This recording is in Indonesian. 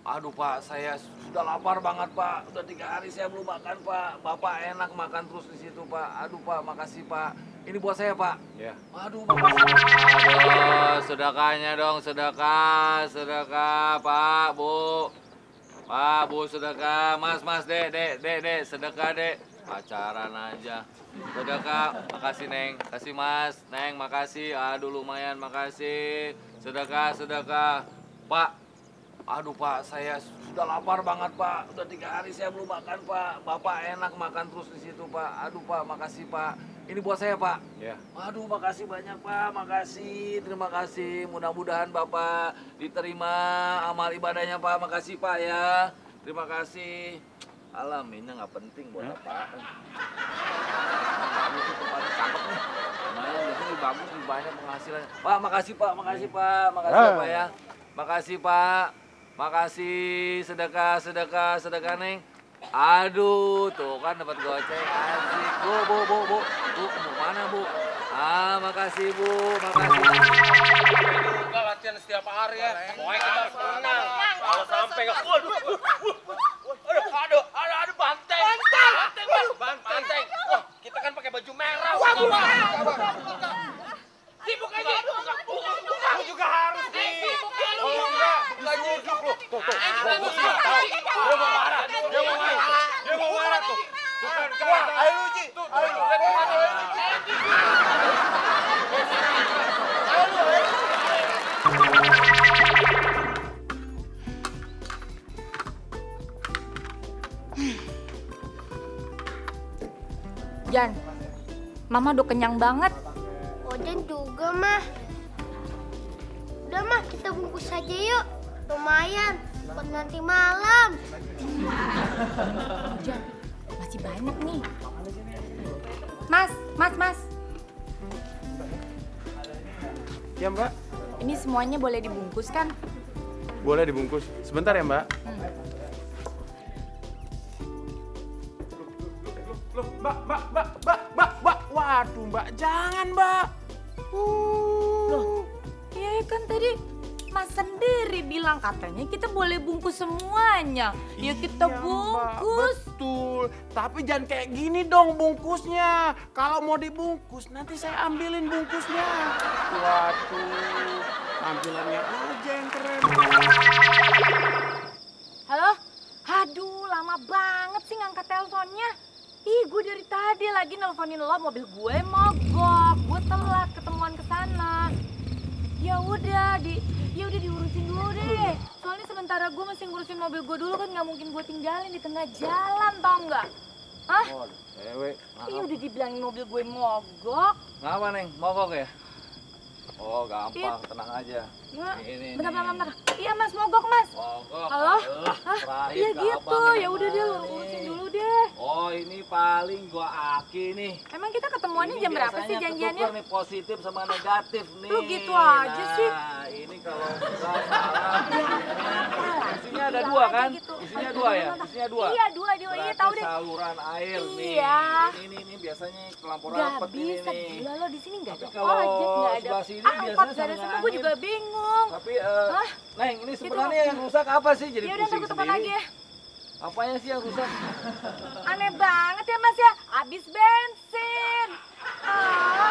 Aduh Pak, saya sudah lapar banget Pak. Udah 3 hari saya belum makan Pak. Bapak enak makan terus di situ Pak. Aduh Pak, makasih Pak. Ini buat saya Pak. Ya. Aduh, makasih. Aduh, sedekahnya dong, sedekah, sedekah, Pak, Bu. Pak, Bu, sedekah. Mas, dek, sedekah, dek. Pacaran aja. Sedekah, makasih, Neng. Kasih, Mas. Neng, makasih. Aduh, lumayan, makasih. Sedekah, sedekah. Pak, Aduh Pak, saya sudah lapar banget Pak. Udah 3 hari saya belum makan Pak. Bapak enak makan terus di situ Pak. Aduh Pak, makasih Pak. Ini buat saya Pak. ya. Aduh, makasih banyak Pak. Makasih, terima kasih. Mudah-mudahan Bapak diterima amal ibadahnya Pak. Makasih Pak ya. Terima kasih. Alam, ini nggak penting buat apa. Kamu tuh tempatnya cakep nih. Lumayan di sini bagus, nih, banyak penghasilannya. Pak, makasih Pak, makasih Pak. Makasih ya, Pak ya. Makasih Pak. Makasih, sedekah, sedekah, sedekah Neng. Aduh, tuh kan dapat goceng, asik. Bu, Bu, mau mana Bu? Ah, makasih Bu, makasih. Juga latihan setiap hari ya. Pokoknya kita harus menang. Kalau sampai nggak, aduh, banteng. Banteng. Wah, kita kan pakai baju merah. Sibuk aja. Buka. Lu juga harus di. Kalau enggak, buka nyiduk lu. Tuh. Dia mau marah. Tuh. Tuh kan. Ayo lu, Ji. Tuh. Jan, Mama udah kenyang banget. Oden juga, Mah. Udah, Mah, kita bungkus saja yuk. Lumayan, buat nanti malam. Jan, masih banyak nih. Mas. Ya Mbak, Ini semuanya boleh dibungkus kan? boleh dibungkus. Sebentar ya Mbak. Loh, Mbak. Waduh Mbak, jangan Mbak. Loh, iya kan tadi Mas sendiri bilang katanya kita boleh bungkus semuanya. Ya kita Iya, Mbak, bungkus. betul. Tapi jangan kayak gini dong bungkusnya. Kalau mau dibungkus, nanti saya ambilin bungkusnya. Waduh, tampilannya aja yang keren. Halo? Aduh, lama banget sih ngangkat teleponnya. Ih, gue dari tadi lagi nelponin lo, mobil gue mogok. Gue telat ketemuan ke sana. Ya udah diurusin dulu deh. Soalnya sementara gue masih ngurusin mobil gue dulu kan nggak mungkin gue tinggalin di tengah jalan, tau nggak? Hah? Oh, cewek. Ih, udah dibilangin mobil gue mogok. Ngapa Neng? Mogok ya? Oh, gampang, tenang aja. Ya, Ini. bentar. Iya Mas, mogok Mas. Mogok. Halo? Alah, Hah? terakhir Iya ke gitu. abang Ya udah deh, yang lo mana urusin nih? dulu deh. Oh, ini paling gua Aki nih. Emang kita ketemuannya Ini jam berapa sih biasanya janjiannya? ketukar nih positif sama negatif nih. Lu gitu aja sih. Nah, ini kalau nggak salah. Isinya ada Iya, dua aja kan? gitu. Isinya dua ya? Isinya dua. Iya, dua. Iya, Berarti tahu deh. saluran air nih. Iya. Ini biasanya kelampu Gak rapet ini bisa, nih. gila lo di sini nggak ada Tapi kalau ojek, nggak ada sebelah sini angkot, biasanya nggak ada sama semua. Gue juga angin. bingung. Tapi, Hah? Neng, ini Gitu. sebenarnya yang rusak apa sih? Jadi Ya udah, ntar pusing gue telepon sendiri. lagi ya. Apanya sih yang rusak? Aneh banget ya Mas ya, habis bensin. Ah,